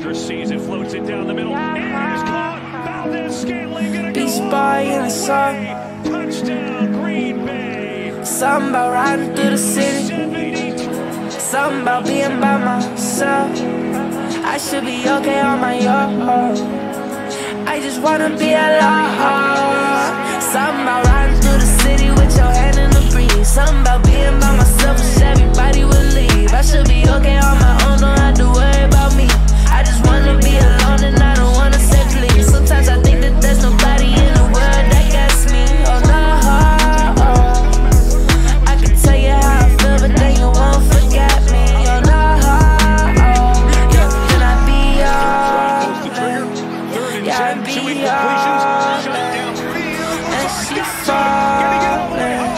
Charger sees it, floats it down the middle. It is caught. Valdez-Scantling gonna go Beast Boy in the sun. Touchdown, Green Bay. Something about riding through the city. Something about being by myself. I should be okay on my own. I just wanna be alone. Something about riding through the city with your hand in the breeze. Something about being by myself, wish everybody would leave. I should be okay on my own, don't have to worry about me. I just wanna be alone and I don't wanna say please. Sometimes I think that there's nobody in the world that gets me. Oh no, I can tell you how I feel, but then you won't forget me. Oh no, yeah, can I be honest? Yeah, I be honest. And she falling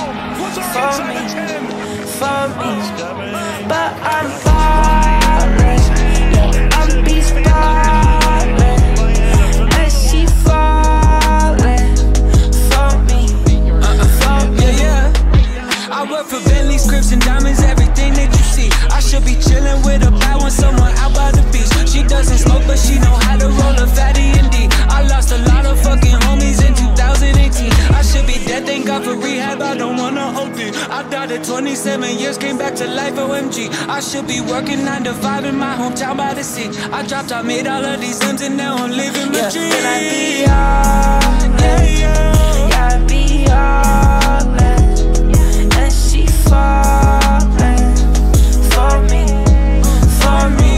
for me, but I'm falling. Yeah, I'm beast falling, and she falling for me, Yeah. I work for Bentley, scripts and diamonds, everything that you see. I should be chilling with a bad one, someone out by the beach. She doesn't smoke, but she know how to roll a fatty and D. I lost a lot of fucking homies in 2018. I should be dead, thank God for rehab, I don't wanna OD. I died at 27 years, came back to life, OMG. I should be working 9 to 5 in my hometown by the sea. I dropped, I made all of these M's and now I'm living my dream. Can I be honest? Yeah, I be honest. And she falling for me, for me.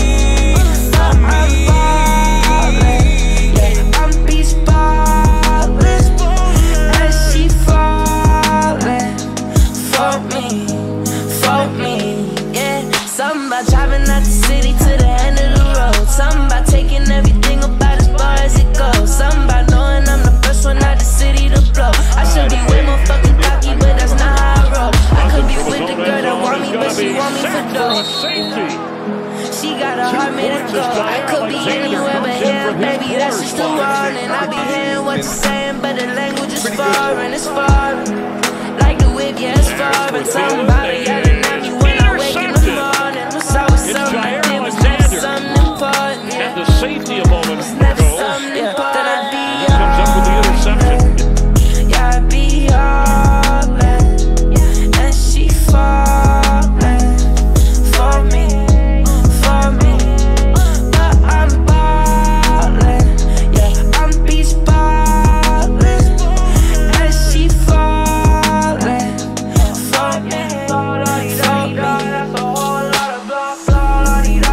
Driving out the city to the end of the road. Something about taking everything about as far as it goes. Something about knowing I'm the first one out the city to blow. I should be way more fucking cocky, but that's not how I roll. I could be with the girl that want me, but she want me for dough. She got a heart made of gold. I could be anywhere but here, baby, that's just the one. And I be hearing what you're saying, but the language is foreign, it's foreign. Like the whip, yeah, it's foreign. Something about it yelling at me when I wake in the morning. It's always something I did, was never something important. And the safety a moment It's never ago. something important. Then I be Comes up with the interception. yeah, I be honest. And she falling for me, for me. But I'm ballin', yeah, I'm beast ballin'. And she falling for me, for me. That's a whole lot of blood,